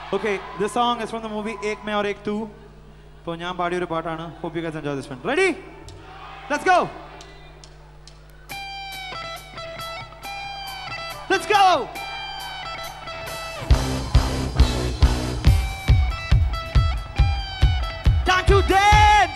Okay, this song is from the movie Ek Mein Aur Ek Tu. So ഞാൻ പാടിയ ഒരു പാട്ടാണ്. Hope you guys enjoy this one. Ready? Let's go. Let's go. Time to dance.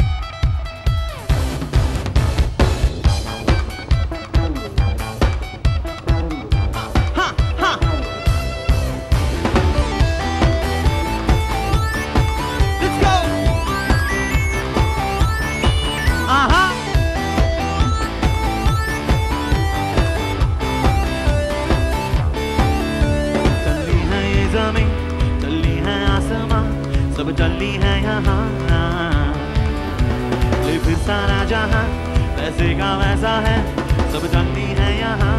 सब चलनी है यहाँ ले फिर सारा जहाँ वैसे का वैसा है सब चलनी है यहाँ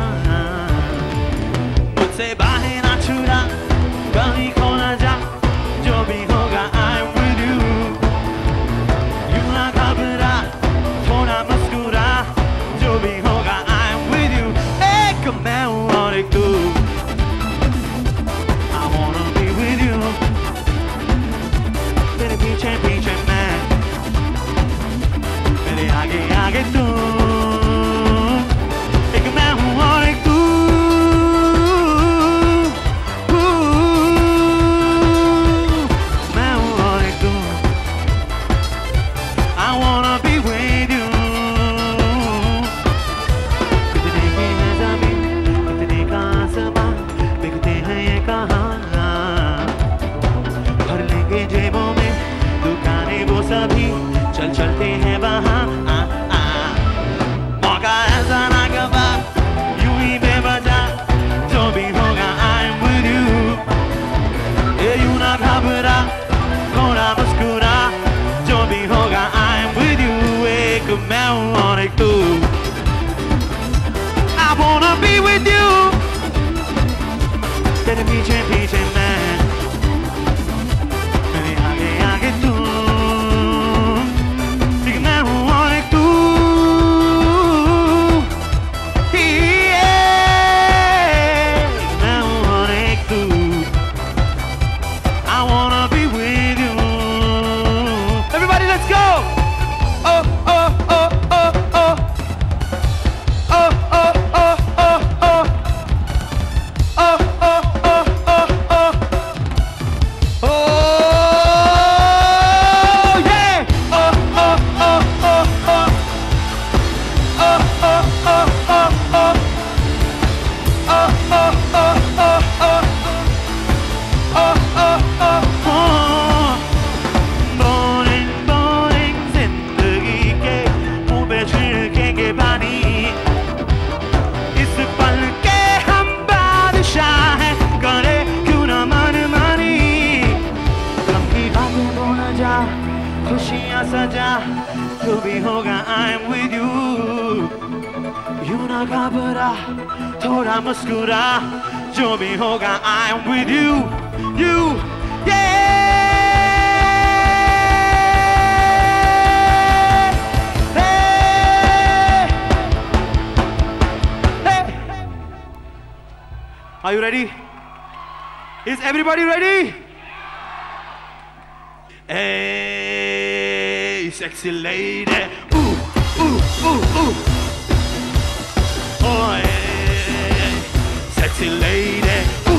मुझसे बाहें ना छुड़ा कहीं खो ना जा जो भी होगा I'm with you यूं ना घबरा थोड़ा मुस्कुरा जो भी होगा I'm with you एक मैं हूँ और एक तू I wanna be with you पीछे पीछे मैं मेरे आगे आगे तू एक मैं हूँ और एक तू मैं हूँ और एक तू I wanna be with you कितने की है ज़मीन कितने का आसमां बिकते हैं ये कहाँ भर लेंगे जेबों में दुकानें वो सभी चल चलते हैं वहाँ मौका ऐसा ना कबा यूं ही बेवजह जो भी होगा I'm with you ये यूं ना घबरा थोड़ा मुस्कुरा जो भी होगा I'm with you एक मैं हूँ और एक तू I wanna be with you तेरे पीछे पीछे मैं मेरे आगे आगे तू खुशियाँ सजा जो भी होगा I'm with you यूं ना घबरा थोड़ा मुस्कुरा जो भी होगा I'm with you you yeah hey hey are you ready is everybody ready hey sexy lady ooh ooh ooh ooh oh hey sexy lady